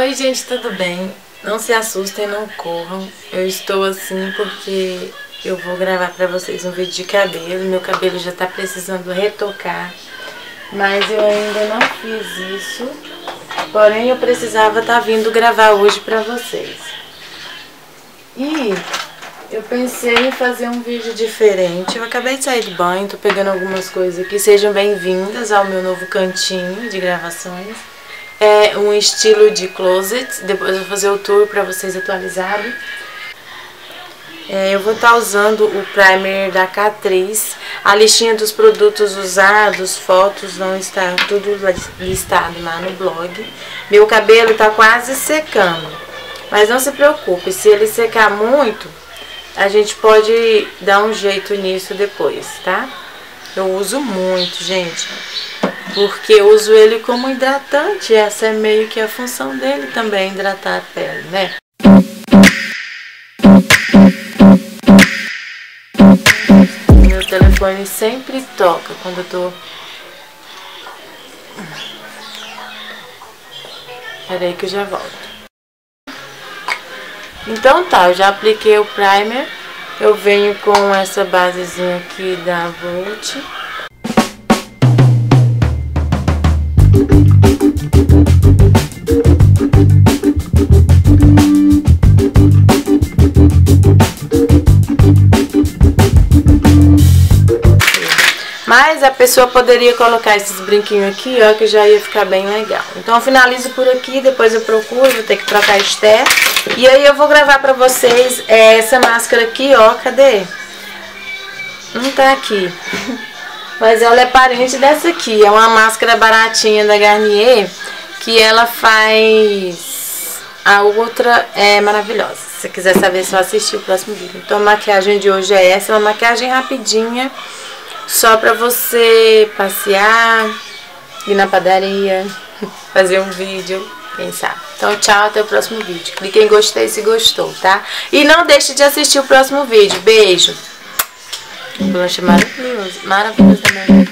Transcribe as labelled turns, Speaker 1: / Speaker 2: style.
Speaker 1: Oi gente, tudo bem? Não se assustem, não corram. Eu estou assim porque eu vou gravar pra vocês um vídeo de cabelo. Meu cabelo já tá precisando retocar, mas eu ainda não fiz isso. Porém eu precisava estar vindo gravar hoje pra vocês. E eu pensei em fazer um vídeo diferente. Eu acabei de sair do banho, tô pegando algumas coisas aqui. Sejam bem-vindas ao meu novo cantinho de gravações. É um estilo de closet. Depois eu vou fazer o tour pra vocês atualizado. Eu vou estar usando o primer da Catrice. A listinha dos produtos usados, fotos, não está tudo listado lá no blog. Meu cabelo tá quase secando, mas não se preocupe, se ele secar muito, a gente pode dar um jeito nisso depois, tá? Eu uso muito, gente, porque eu uso ele como hidratante. Essa é meio que a função dele também, hidratar a pele, né? Meu telefone sempre toca quando eu tô... Peraí que eu já volto. Então tá, eu já apliquei o primer. Eu venho com essa basezinha aqui da Vult. Mas a pessoa poderia colocar esses brinquinhos aqui, ó, que já ia ficar bem legal. Então eu finalizo por aqui, depois eu procuro, vou ter que trocar a Esther. E aí eu vou gravar pra vocês essa máscara aqui, ó, cadê? Não tá aqui. Mas ela é parente dessa aqui, é uma máscara baratinha da Garnier, que ela faz... A outra é maravilhosa. Se você quiser saber, é só assistir o próximo vídeo. Então a maquiagem de hoje é essa, uma maquiagem rapidinha. Só pra você passear, ir na padaria, fazer um vídeo, quem sabe. Então tchau, até o próximo vídeo. Clique em gostei se gostou, tá? E não deixe de assistir o próximo vídeo. Beijo. Blush maravilhoso, maravilhoso também.